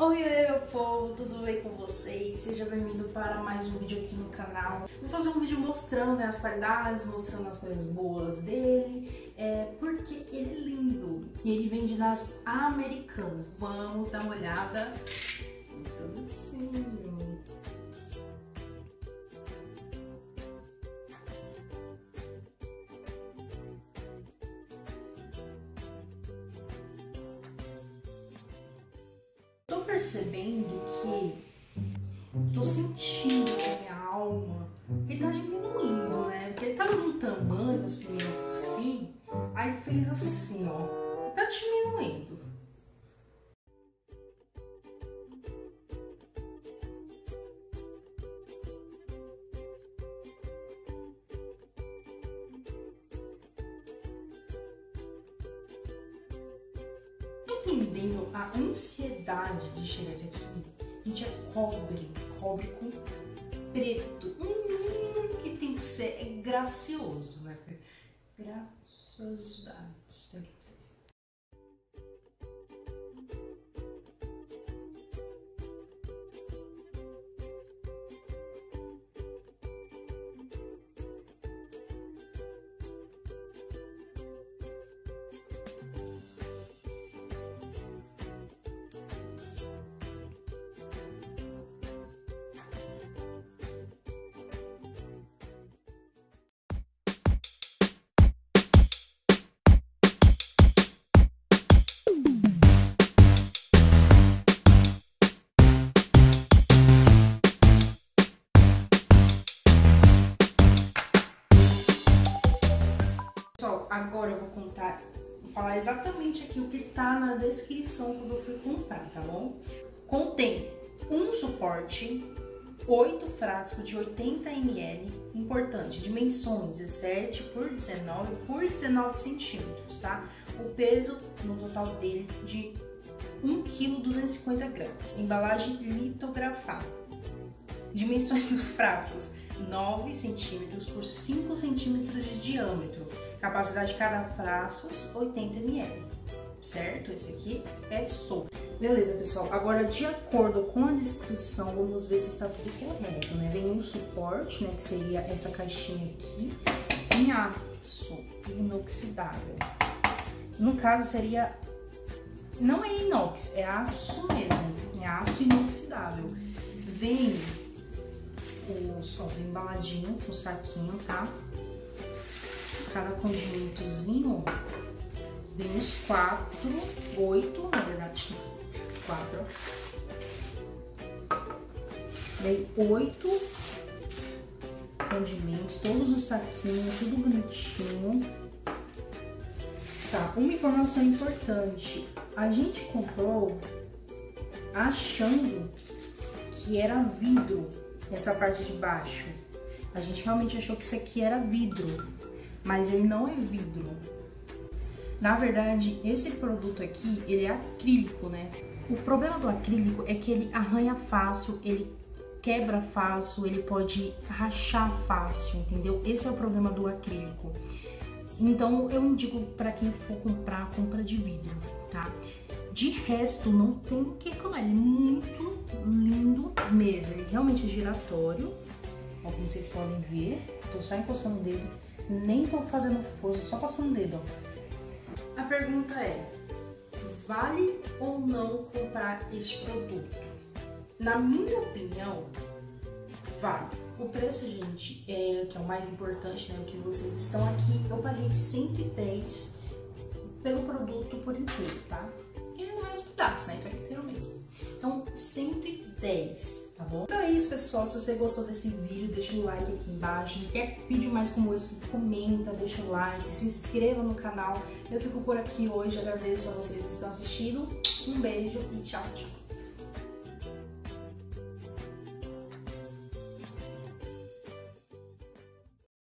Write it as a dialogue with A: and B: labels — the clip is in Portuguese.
A: Oi, meu povo, tudo bem com vocês? Seja bem-vindo para mais um vídeo aqui no canal. Vou fazer um vídeo mostrando as qualidades, mostrando as coisas boas dele, porque ele é lindo e ele vende nas Americanas. Vamos dar uma olhada no produtinho. Tô percebendo tô sentindo na minha alma que tá diminuindo, né? Porque ele tava num tamanho assim, aí fez assim, ó, tá diminuindo. Entendendo a ansiedade de chegar esse aqui, gente, é cobre com preto, um mínimo que tem que ser gracioso, né? Graciosidade. Agora eu vou falar exatamente aqui o que tá na descrição quando eu fui comprar, tá bom? Contém um suporte, 8 frascos de 80 ml, importante, dimensões 17 por 19 por 19 centímetros, tá? O peso no total dele de 1,250 kg, embalagem litografada. Dimensões dos frascos, 9 centímetros por 5 centímetros de diâmetro. Capacidade de cada frasco, 80 ml, certo? Esse aqui é solto. Beleza, pessoal. Agora, de acordo com a descrição, vamos ver se está tudo correto, né? Vem um suporte, né? Que seria essa caixinha aqui, em aço inoxidável. No caso, seria... Não é inox, é aço mesmo. É aço inoxidável. Vem vem embaladinho, o saquinho, tá? Cada condimentozinho vem uns 8, na verdade, 4. Vem 8 condimentos, todos os saquinhos, tudo bonitinho. Tá, uma informação importante, a gente comprou achando que era vidro, essa parte de baixo. A gente realmente achou que isso aqui era vidro, mas ele não é vidro. Na verdade, esse produto aqui, ele é acrílico, né? O problema do acrílico é que ele arranha fácil, ele quebra fácil, ele pode rachar fácil, entendeu? Esse é o problema do acrílico. Então, eu indico para quem for comprar, compra de vidro, tá? De resto, não tem o que reclamar, ele é muito lindo mesmo. Ele realmente é giratório, ó, como vocês podem ver. Tô só encostando o dedo. Nem tô fazendo força, só passando o dedo, ó. A pergunta é, vale ou não comprar este produto? Na minha opinião, vale. O preço, gente, que é o mais importante, né, o que vocês estão aqui, eu paguei 110 pelo produto por inteiro, tá? E não é os pedaços, né, que é inteiro mesmo. Então, 110. Tá bom? Então é isso, pessoal. Se você gostou desse vídeo, deixa o like aqui embaixo. Se quer vídeo mais como esse, comenta, deixa o like, se inscreva no canal. Eu fico por aqui hoje, agradeço a vocês que estão assistindo. Um beijo e tchau, tchau.